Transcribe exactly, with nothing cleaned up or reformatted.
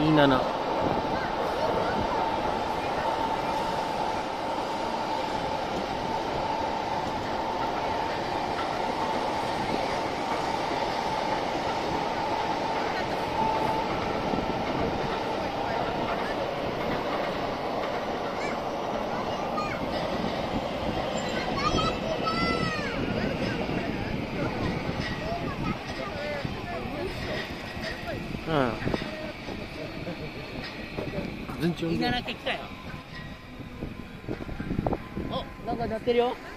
いいなな。うん。順調に。 みんな鳴ってきたよ。お、なんか鳴ってるよ。